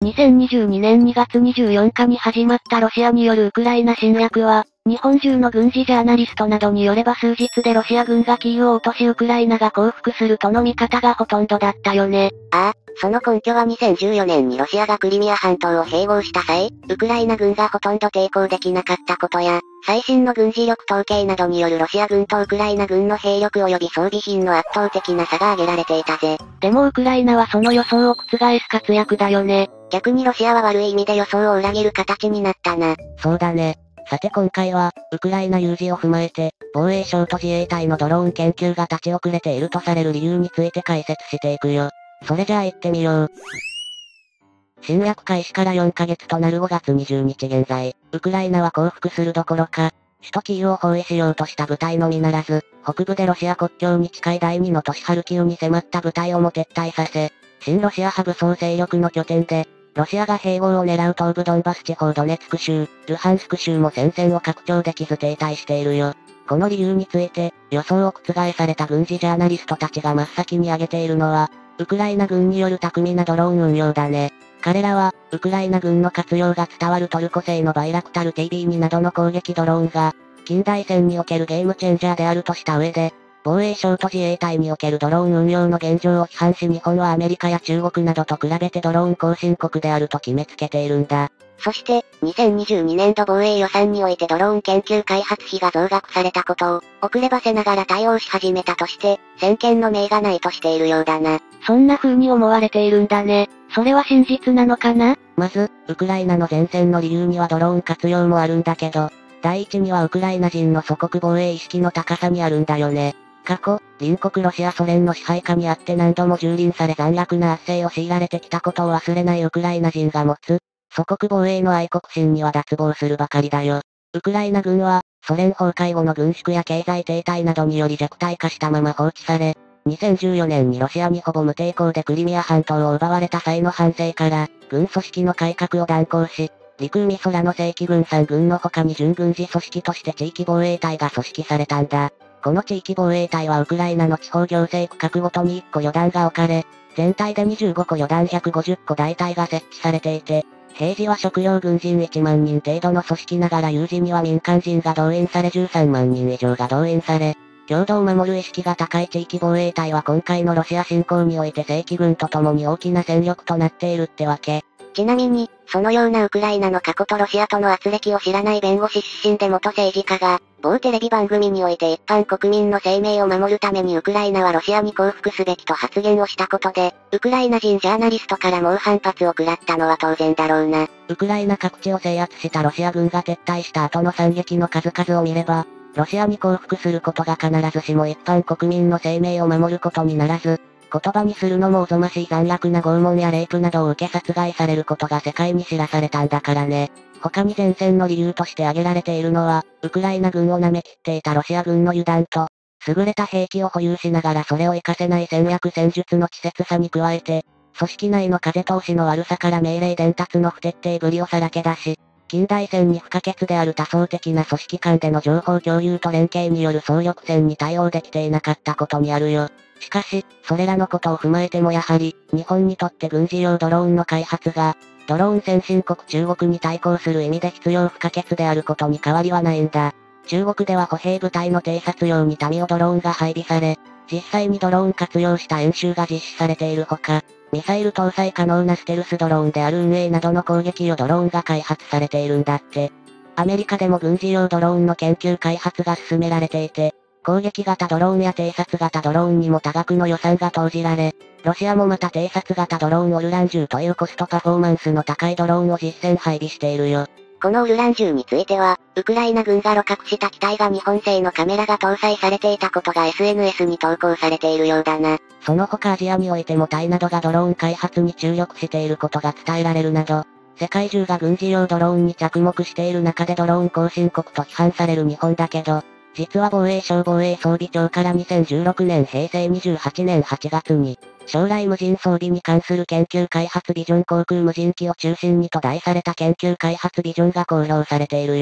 2022年2月24日に始まったロシアによるウクライナ侵略は、日本中の軍事ジャーナリストなどによれば数日でロシア軍がキーウを落としウクライナが降伏するとの見方がほとんどだったよね。 ああ、その根拠は2014年にロシアがクリミア半島を併合した際、ウクライナ軍がほとんど抵抗できなかったことや、最新の軍事力統計などによるロシア軍とウクライナ軍の兵力及び装備品の圧倒的な差が挙げられていたぜ。 でもウクライナはその予想を覆す活躍だよね。 逆にロシアは悪い意味で予想を裏切る形になったな。 そうだね。さて今回は、ウクライナ有事を踏まえて、防衛省と自衛隊のドローン研究が立ち遅れているとされる理由について解説していくよ。それじゃあ行ってみよう。侵略開始から4ヶ月となる5月20日現在、ウクライナは降伏するどころか、首都キーウを包囲しようとした部隊のみならず、北部でロシア国境に近い第2の都市ハルキウに迫った部隊をも撤退させ、親ロシア派武装勢力の拠点で、ロシアが併合を狙う東部ドンバス地方ドネツク州、ルハンスク州も戦線を拡張できず停滞しているよ。この理由について、予想を覆された軍事ジャーナリストたちが真っ先に挙げているのは、ウクライナ軍による巧みなドローン運用だね。彼らは、ウクライナ軍の活用が伝わるトルコ製のバイラクタル TB2 などの攻撃ドローンが、近代戦におけるゲームチェンジャーであるとした上で、防衛省と自衛隊におけるドローン運用の現状を批判し日本はアメリカや中国などと比べてドローン後進国であると決めつけているんだ。 そして、2022年度防衛予算においてドローン研究開発費が増額されたことを、遅ればせながら対応し始めたとして、先見の明がないとしているようだな。 そんな風に思われているんだね。それは真実なのかな？ まず、ウクライナの前線の理由にはドローン活用もあるんだけど、第一にはウクライナ人の祖国防衛意識の高さにあるんだよね。過去、隣国ロシアソ連の支配下にあって何度も蹂躙され残虐な圧政を強いられてきたことを忘れないウクライナ人が持つ、祖国防衛の愛国心には脱帽するばかりだよ。ウクライナ軍は、ソ連崩壊後の軍縮や経済停滞などにより弱体化したまま放置され、2014年にロシアにほぼ無抵抗でクリミア半島を奪われた際の反省から、軍組織の改革を断行し、陸海空の正規軍3軍の他に準軍事組織として地域防衛隊が組織されたんだ。この地域防衛隊はウクライナの地方行政区画ごとに1個旅団が置かれ、全体で25個旅団150個大隊が設置されていて、平時は食料軍人1万人程度の組織ながら有事には民間人が動員され13万人以上が動員され、領土を守る意識が高い地域防衛隊は今回のロシア侵攻において正規軍と共に大きな戦力となっているってわけ。 ちなみに、そのようなウクライナの過去とロシアとの圧力を知らない弁護士出身で元政治家が、某テレビ番組において一般国民の生命を守るためにウクライナはロシアに降伏すべきと発言をしたことで、ウクライナ人ジャーナリストから猛反発を食らったのは当然だろうな。 ウクライナ各地を制圧したロシア軍が撤退した後の惨劇の数々を見れば、ロシアに降伏することが必ずしも一般国民の生命を守ることにならず、言葉にするのもおぞましい残虐な拷問やレイプなどを受け殺害されることが世界に知らされたんだからね。他に前線の理由として挙げられているのは、ウクライナ軍を舐めきっていたロシア軍の油断と、優れた兵器を保有しながらそれを活かせない戦略戦術の稚拙さに加えて、組織内の風通しの悪さから命令伝達の不徹底ぶりをさらけ出し、近代戦に不可欠である多層的な組織間での情報共有と連携による総力戦に対応できていなかったことにあるよ。しかし、それらのことを踏まえてもやはり、日本にとって軍事用ドローンの開発が、ドローン先進国中国に対抗する意味で必要不可欠であることに変わりはないんだ。中国では歩兵部隊の偵察用にタミオドローンが配備され、実際にドローン活用した演習が実施されているほか、ミサイル搭載可能なステルスドローンである運営などの攻撃用ドローンが開発されているんだって。アメリカでも軍事用ドローンの研究開発が進められていて、攻撃型ドローンや偵察型ドローンにも多額の予算が投じられ、ロシアもまた偵察型ドローンオルラン10というコストパフォーマンスの高いドローンを実戦配備しているよ。 このオルラン10については、ウクライナ軍が露獲した機体が日本製のカメラが搭載されていたことが SNS に投稿されているようだな。 その他アジアにおいてもタイなどがドローン開発に注力していることが伝えられるなど、世界中が軍事用ドローンに着目している中でドローン後進国と批判される日本だけど、実は防衛省防衛装備庁から2016年平成28年8月に、将来無人装備に関する研究開発ビジョン航空無人機を中心にと題された研究開発ビジョンが公表されているよ。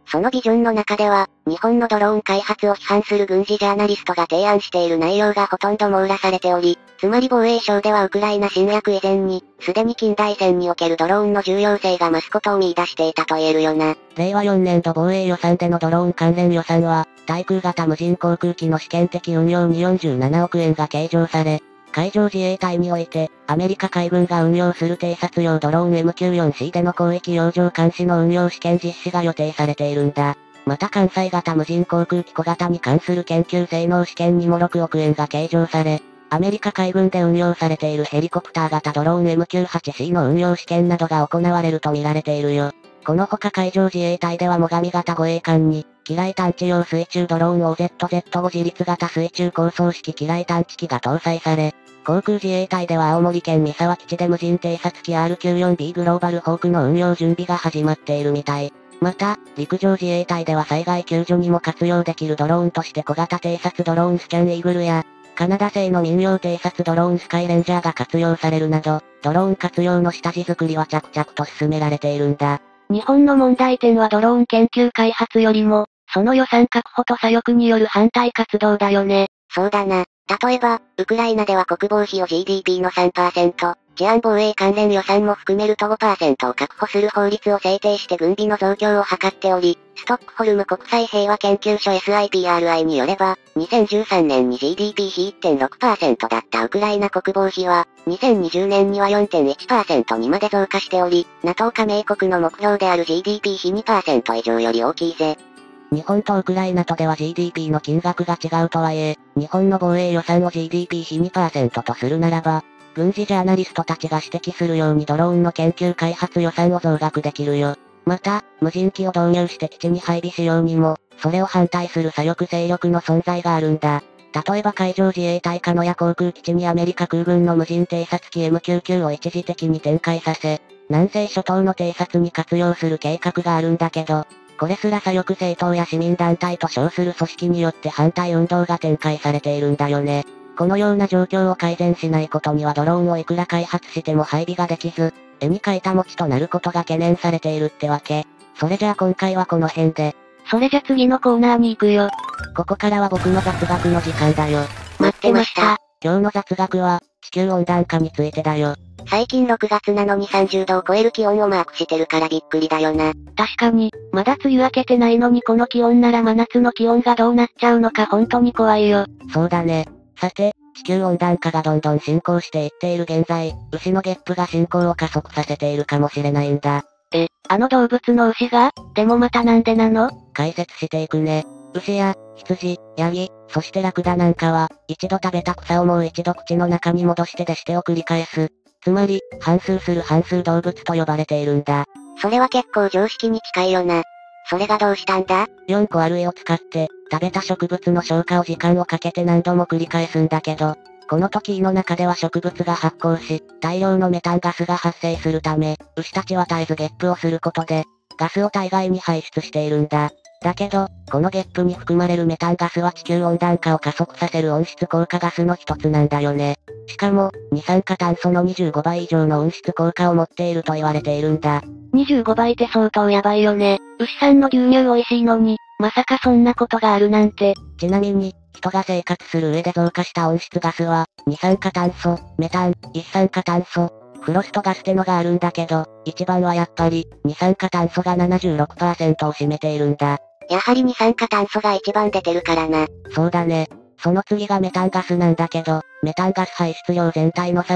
そのビジョンの中では、日本のドローン開発を批判する軍事ジャーナリストが提案している内容がほとんど網羅されており、つまり防衛省ではウクライナ侵略以前に、すでに近代戦におけるドローンの重要性が増すことを見出していたと言えるよな。 令和4年度防衛予算でのドローン関連予算は、対空型無人航空機の試験的運用に47億円が計上され、海上自衛隊において、アメリカ海軍が運用する偵察用ドローン MQ-4C での広域洋上監視の運用試験実施が予定されているんだ。また関西型無人航空機小型に関する研究性能試験にも6億円が計上され、アメリカ海軍で運用されているヘリコプター型ドローン MQ-8C の運用試験などが行われると見られているよ。このほか海上自衛隊では最上型護衛艦に、機雷探知用水中ドローン OZZ5 自立型水中高層式機雷探知機が搭載され、航空自衛隊では青森県三沢基地で無人偵察機 R94B グローバルホークの運用準備が始まっているみたい。また、陸上自衛隊では災害救助にも活用できるドローンとして小型偵察ドローンスキャンイーグルや、カナダ製の民用偵察ドローンスカイレンジャーが活用されるなど、ドローン活用の下地作りは着々と進められているんだ。 日本の問題点はドローン研究開発よりも、その予算確保と左翼による反対活動だよね。 そうだな。例えば、ウクライナでは国防費を GDP の 3%、治安防衛関連予算も含めると 5% を確保する法律を制定して軍備の増強を図っており、ストックホルム国際平和研究所 SIPRI によれば、2013年に GDP 比 1.6% だったウクライナ国防費は、2020年には 4.1% にまで増加しており、NATO 加盟国の目標である GDP 比 2% 以上より大きいぜ。 日本とウクライナとでは GDP の金額が違うとはいえ、日本の防衛予算を GDP 比 2% とするならば、軍事ジャーナリストたちが指摘するようにドローンの研究開発予算を増額できるよ。また、無人機を導入して基地に配備しようにも、それを反対する左翼勢力の存在があるんだ。例えば海上自衛隊鹿屋航空基地にアメリカ空軍の無人偵察機 MQ-9 を一時的に展開させ、南西諸島の偵察に活用する計画があるんだけど、これすら左翼政党や市民団体と称する組織によって反対運動が展開されているんだよね。このような状況を改善しないことにはドローンをいくら開発しても配備ができず、絵に描いた餅となることが懸念されているってわけ。それじゃあ今回はこの辺で。 それじゃ次のコーナーに行くよ。 ここからは僕の雑学の時間だよ。 待ってました。 今日の雑学は、地球温暖化についてだよ。 最近6月なのに30度を超える気温をマークしてるからびっくりだよな。 確かに、まだ梅雨明けてないのにこの気温なら真夏の気温がどうなっちゃうのか本当に怖いよ。 そうだね。さて、地球温暖化がどんどん進行していっている現在、牛のゲップが進行を加速させているかもしれないんだ。 あの動物の牛が？でもまたなんでなの？ 解説していくね。牛や、羊、ヤギ、そしてラクダなんかは、一度食べた草をもう一度口の中に戻して出してを繰り返す。つまり、反芻する反芻動物と呼ばれているんだ。 それは結構常識に近いよな。それがどうしたんだ ？4個ある絵を使って、食べた植物の消化を時間をかけて何度も繰り返すんだけど、この時胃の中では植物が発酵し、大量のメタンガスが発生するため、牛たちは絶えずゲップをすることで、ガスを体外に排出しているんだ。だけど、このゲップに含まれるメタンガスは地球温暖化を加速させる温室効果ガスの一つなんだよね。しかも、二酸化炭素の25倍以上の温室効果を持っていると言われているんだ。 25倍って相当やばいよね。牛さんの牛乳美味しいのに、まさかそんなことがあるなんて。 ちなみに、人が生活する上で増加した温室ガスは、二酸化炭素、メタン、一酸化炭素、フロストガスってのがあるんだけど、一番はやっぱり、二酸化炭素が 76% を占めているんだ。 やはり二酸化炭素が一番出てるからな。 そうだね。その次がメタンガスなんだけど、メタンガス排出量全体の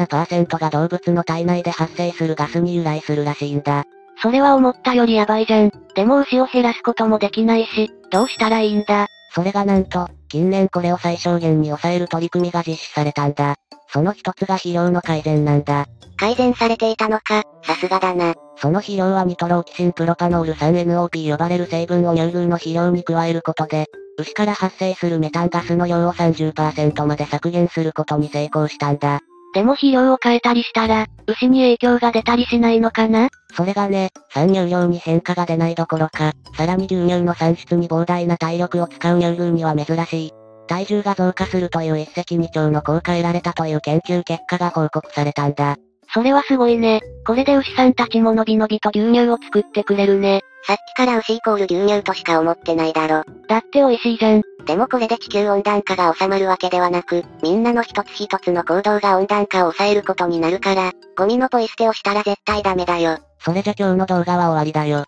37% が動物の体内で発生するガスに由来するらしいんだ。 それは思ったよりやばいじゃん。でも牛を減らすこともできないし、どうしたらいいんだ？ それがなんと、近年これを最小限に抑える取り組みが実施されたんだ。その一つが肥料の改善なんだ。 改善されていたのか、さすがだな。 その肥料はニトロオキシンプロパノール 3NOP 呼ばれる成分を乳牛の肥料に加えることで、牛から発生するメタンガスの量を 30% まで削減することに成功したんだ。 でも肥料を変えたりしたら、牛に影響が出たりしないのかな？ それがね、産乳量に変化が出ないどころか、さらに牛乳の産出に膨大な体力を使う乳牛には珍しい。体重が増加するという一石二鳥の効果得られたという研究結果が報告されたんだ。 それはすごいね。これで牛さんたちものびのびと牛乳を作ってくれるね。 さっきから牛イコール牛乳としか思ってないだろ。 だって美味しいじゃん。 でもこれで地球温暖化が収まるわけではなく、みんなの一つ一つの行動が温暖化を抑えることになるから、ゴミのポイ捨てをしたら絶対ダメだよ。 それじゃ今日の動画は終わりだよ。